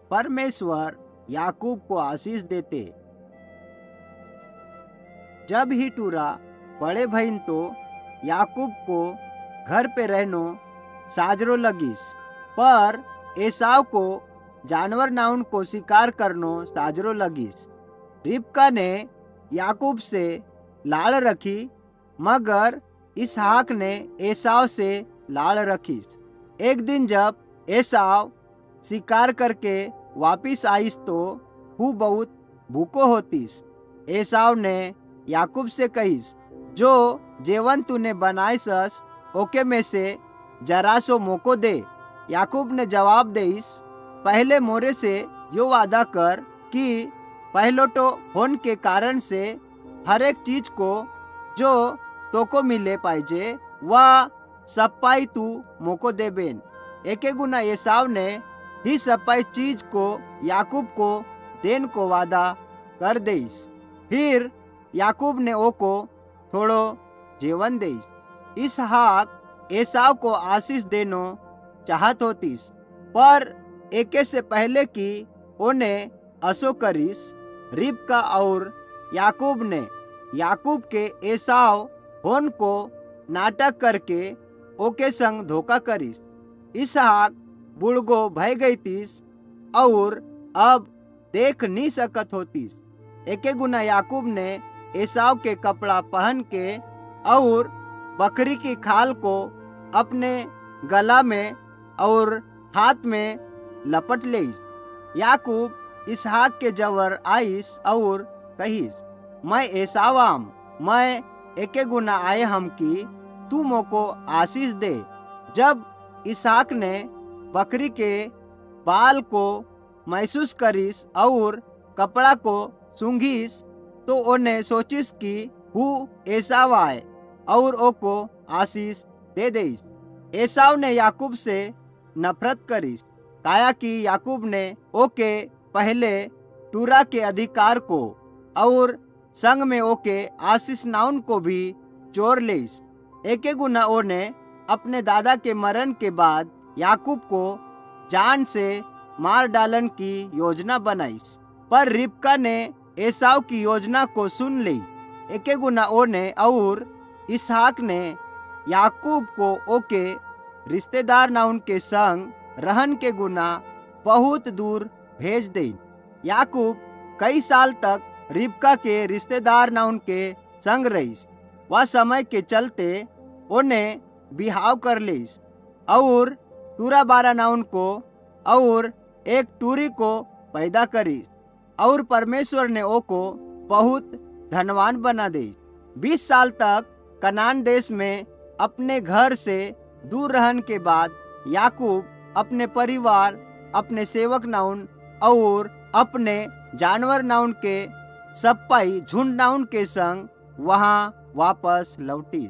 परमेश्वर याकूब को आशीष देते। जब ही टूरा बड़े भईन तो याकूब को घर पे रहनो साजरो लगीस, पर एसाव को जानवर नाउन को शिकार करनो साजरो लगीस। रिबका ने याकूब से लाड़ रखी, मगर इसहाक ने एसाव से लाड़ रखीस। एक दिन जब एसाव शिकार करके वापिस आईस तो हु बहुत भूखो होतीस। एसाव ने याकूब से कहीस, जो जेवन तूने बनाईसस ओके में से जरा सो मोको दे। याकूब ने जवाब देईस, पहले मोरे से यो वादा कर कि पहलोटो होन के कारण से हर एक चीज को जो तोको मिले पाइजे वह सप्पाई तू मोको दे बेन। एके गुना एसाव ने ही सप्पाई चीज को याकूब को देन को वादा कर देईस। फिर याकूब ने ओको थोड़ो जेवन देईस। इसहाक एसाव को आशीष देनो चाहत होतीस, पर एके से पहले कि ओने असो करीस, रिबका और याकूब ने याकूब के एसाव होन को नाटक करके ओके संग धोखा करीस। इसहाक बुढ़गो भय गई तीस और अब देख नहीं सकत होतीस। एके गुना याकूब ने एसाव के कपड़ा पहन के और बकरी की खाल को अपने गला में और हाथ में लपट लेईस। याकूब इसहाक के जवर आईस और कहीस, मैं एसावाम, मैं एके गुना आए हम की तू मोको आशीष दे। जब इसहाक ने बकरी के बाल को महसूस करीस और कपड़ा को सूंघीस तो ओने सोचिस कि हु एसाव आए और ओको आशीष दे देईस। एसाव ने याकूब से नफरत करीस, काया कि याकूब ने ओके पहले टूरा के अधिकार को और संग में ओके आशीष नाउन को भी चोर लेईस। एके गुना ओने अपने दादा के मरण के बाद याकूब को जान से मार डालन की योजना बनाईस, पर रिबका ने एसाव की योजना को सुन ली। एके गुना ओने और इसहाक ने याकूब को ओके रिश्तेदार नाउन के संग रहन के गुना बहुत दूर भेज दे। याकूब कई साल तक रिबका के रिश्तेदार नाउन के संग रहीस। वह समय के चलते उन्हें बिहाव कर लेस और टूरा बारा नाउन को और एक टूरी को पैदा करीस, और परमेश्वर ने ओको बहुत धनवान बना दे। 20 साल तक कनान देश में अपने घर से दूर रहन के बाद याकूब अपने परिवार, अपने सेवक नाउन और अपने जानवर नाउन के सप्पाई झुंड नाउन के संग वहां वापस लौटीस।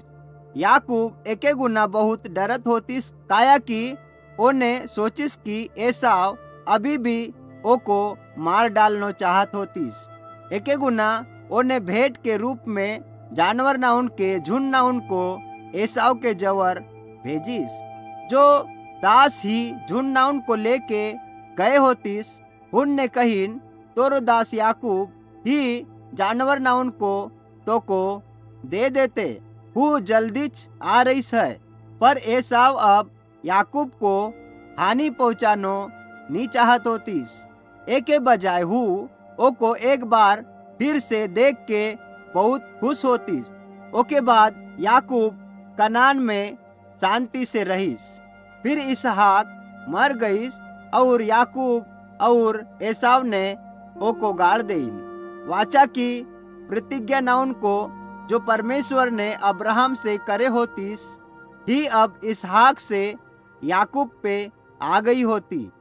याकूब एके गुना बहुत डरत होतीस, काया कि ओने सोचिस कि एसाव अभी भी ओको मार डालनो चाहत होतीस। एके गुना ओने भेंट के रूप में जानवर नाउन के झुंड नाउन को एसाव के जवर भेजिस। जो दास ही झुंड नाउन को लेके गए होतीस, उनने कहीन तोरो दास याकूब ही जानवर नाउन को तो को दे देते, हु जल्दीच आ रही है। पर एसाव अब याकूब को हानि पहुंचानो नहीं चाहत होतीस। एके बजाय हु ओको एक बार फिर से देख के बहुत खुश होतीस। ओके बाद याकूब कनान में शांति से रहीस। फिर इसहाक मर गईस और याकूब और एसाव ने ओको गाड़ देइन। वाचा की प्रतिज्ञा नाउन को जो परमेश्वर ने अब्राहम से करे होतीस ही अब इसहाक से याकूब पे आ गई होती।